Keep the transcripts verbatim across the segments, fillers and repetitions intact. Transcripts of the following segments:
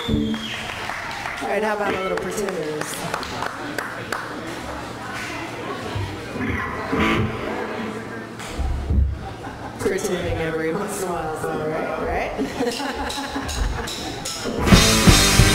All right, how about a little Preteners? Pretending every once in a while is all right, right?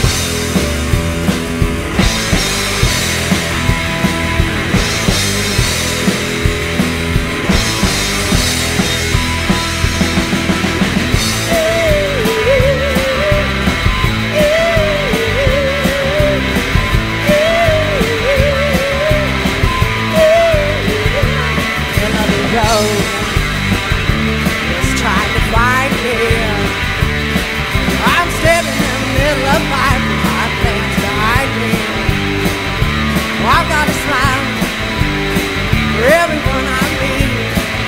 I've got a smile for everyone I meet.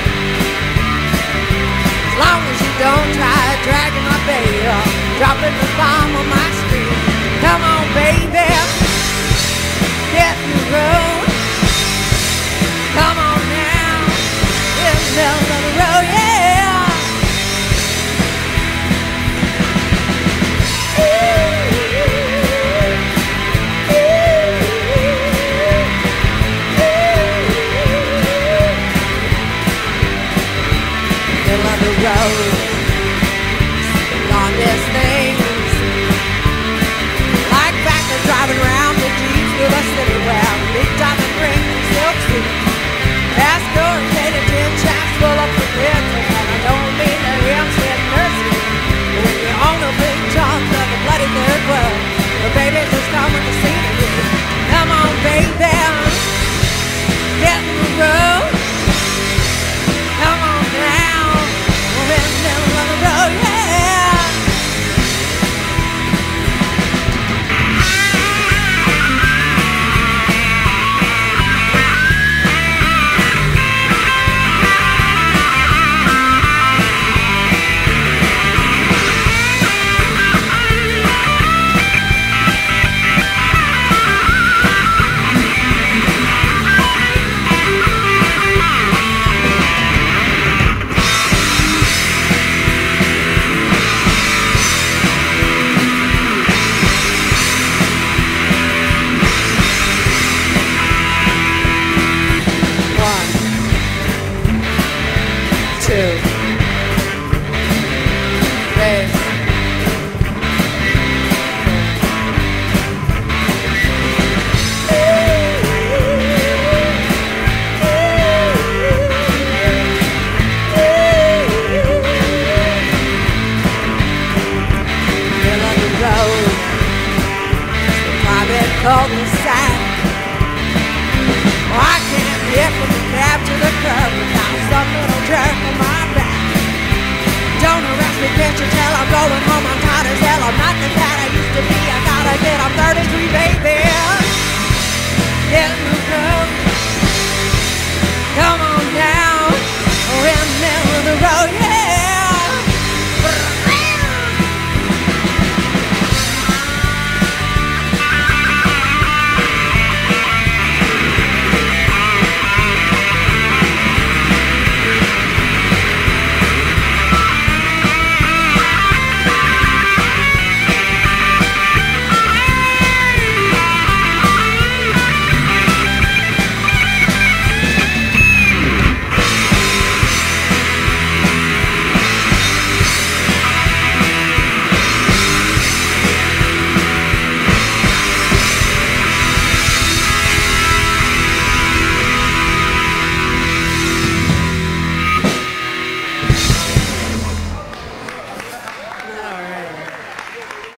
As long as you don't try dragging my baby, dropping the bomb on my street. Come on, baby, get in the road. Come on now, in the middle of the road, yeah. Road, longest things, like backers driving around the Jeeps through the city where big diamond rings and silk suits, escorted tin shacks full of forgetting. And I don't mean the hymns in mercy, but when you own a big chunk of the bloody third world, the babies just come with the scenery. Come on, baby, get in the road. Come on now. In the middle of the road, yeah. Cul-de-sac. Oh, I can't get from the cab to the curb without some little jerk on my back. Don't arrest me, can't you tell I'm going home? I'm tired as hell. I'm not the cat I used to be. I gotta get. I'm thirty-three, baby. Get in the road. Come on.